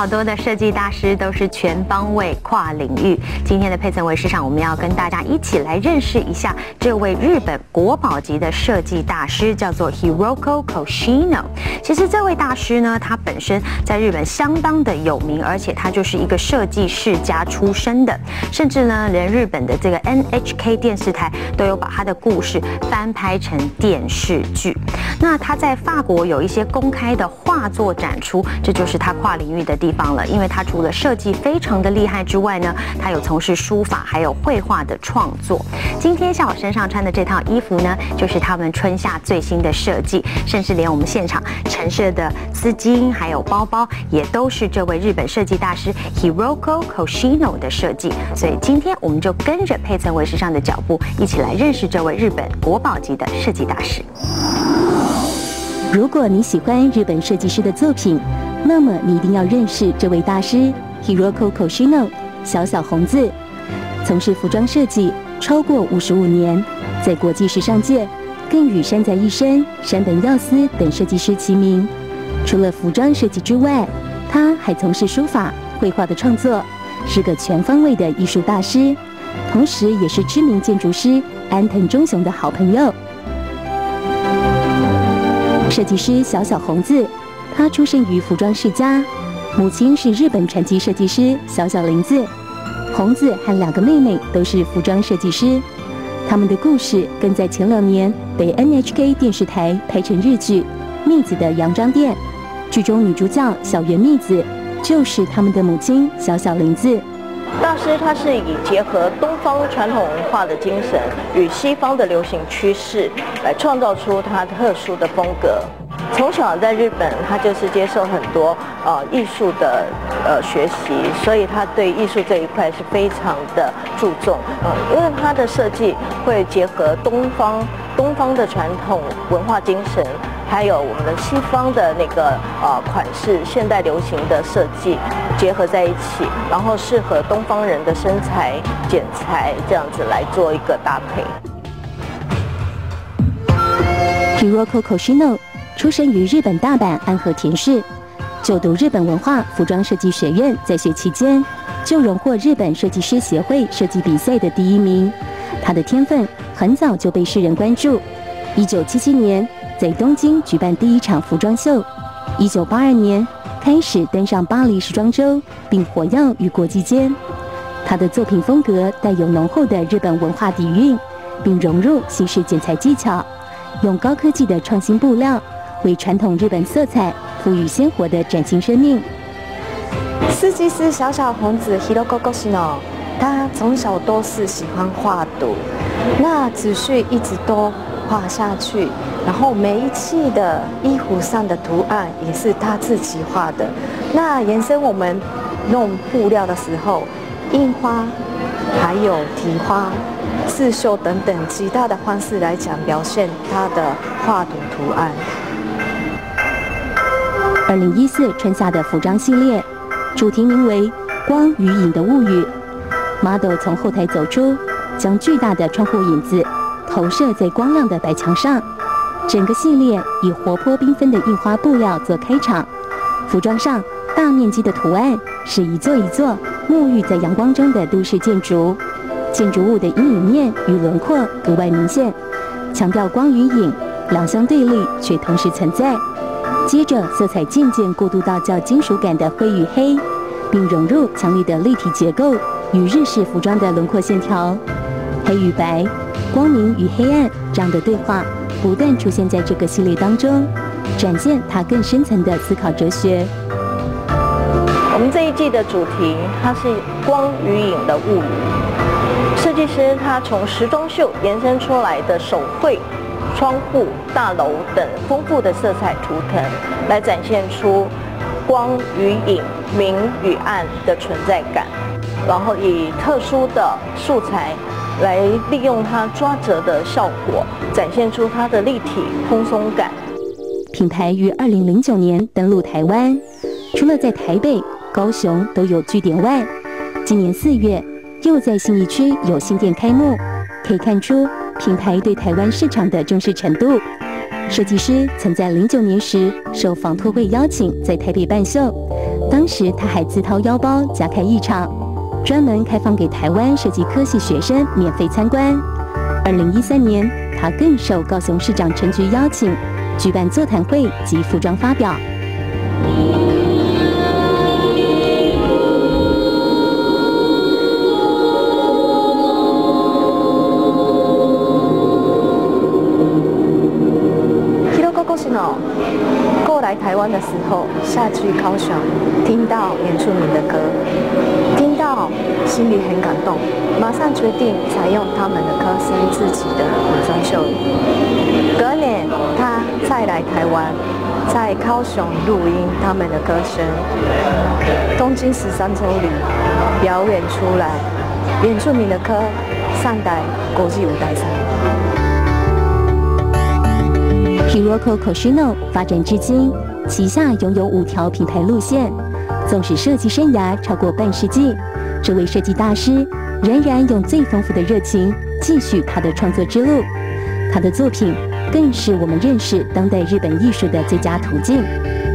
好多的设计大师都是全方位、跨领域。今天的配层为时尚，我们要跟大家一起来认识一下这位日本国宝级的设计大师，叫做 Hiroko Koshino。其实这位大师呢，他本身在日本相当的有名，而且他就是一个设计世家出身的，甚至呢，连日本的这个 NHK 电视台都有把他的故事翻拍成电视剧。那他在法国有一些公开的画作展出，这就是他跨领域的地方了。因为他除了设计非常的厉害之外呢，他有从事书法还有绘画的创作。今天像我身上穿的这套衣服呢，就是他们春夏最新的设计，甚至连我们现场陈设的丝巾还有包包，也都是这位日本设计大师 Hiroko Koshino 的设计。所以今天我们就跟着配层为时尚的脚步，一起来认识这位日本国宝级的设计大师。 如果你喜欢日本设计师的作品，那么你一定要认识这位大师 Hiroko Koshino 小小红字。从事服装设计超过55年，在国际时尚界更与山宅一生、山本耀司等设计师齐名。除了服装设计之外，他还从事书法、绘画的创作，是个全方位的艺术大师，同时也是知名建筑师安藤忠雄的好朋友。设计师小小红字，他出生于服装世家，母亲是日本传奇设计师小小林子。红子和2个妹妹都是服装设计师，他们的故事更在前2年被 NHK 电视台拍成日剧《蜜子的洋装店》，剧中女主角小圆蜜子就是他们的母亲小小林子。 大师他是以结合东方传统文化的精神与西方的流行趋势，来创造出他特殊的风格。从小在日本，他就是接受很多艺术的学习，所以他对艺术这一块是非常的注重。因为他的设计会结合东方的传统文化精神，还有我们的西方的那个款式，现代流行的设计结合在一起，然后适合东方人的身材、剪裁这样子来做一个搭配。 Hiroko Koshino 出生于日本大阪安和田市，就读日本文化服装设计学院，在学期间就荣获日本设计师协会设计比赛的第1名。他的天分很早就被世人关注。1977年在东京举办第1场服装秀，1982年开始登上巴黎时装周，并活跃于国际间。他的作品风格带有浓厚的日本文化底蕴，并融入西式剪裁技巧，用高科技的创新布料为传统日本色彩赋予鲜活的崭新生命。 设计师小小红子 Hiroko Koshino， 他从小都是喜欢画图，那持续一直都画下去，然后每一期的衣服上的图案也是他自己画的。那延伸我们弄布料的时候，印花还有提花、刺绣等等其他的方式来讲表现他的画图图案。 2014春夏的服装系列，主题名为《光与影的物语》。model 从后台走出，将巨大的窗户影子投射在光亮的白墙上。整个系列以活泼缤纷的印花布料做开场，服装上大面积的图案是一座一座沐浴在阳光中的都市建筑，建筑物的阴影面与轮廓格外明显，强调光与影两相对立却同时存在。接着色彩渐渐过渡到较金属感的灰与黑，并融入强烈的立体结构与日式服装的轮廓线条。黑与白、光明与黑暗这样的对话不断出现在这个系列当中，展现它更深层的思考哲学。 我们这一季的主题它是光与影的物语，设计师他从时装秀延伸出来的手绘、窗户、大楼等丰富的色彩图腾，来展现出光与影、明与暗的存在感，然后以特殊的素材来利用它抓折的效果，展现出它的立体蓬松感。 品牌于2009年登陆台湾，除了在台北、高雄都有据点外，今年4月又在信义区有新店开幕，可以看出品牌对台湾市场的重视程度。设计师曾在09年时受纺托会邀请在台北办秀， 当时他还自掏腰包加开一场，专门开放给台湾设计科系学生免费参观。2013年，他更受高雄市长陈菊邀请，举办座谈会及服装发表。 过来台湾的时候，下去高雄，听到原住民的歌，听到心里很感动，马上决定采用他们的歌声自己的古装秀语。隔年，他再来台湾，在高雄录音他们的歌声，东京13州里表演出来原住民的歌，上台国际舞台上。 Hiroko Koshino 发展至今，旗下拥有5条品牌路线。纵使设计生涯超过半世纪，这位设计大师仍然用最丰富的热情继续他的创作之路。他的作品更是我们认识当代日本艺术的最佳途径。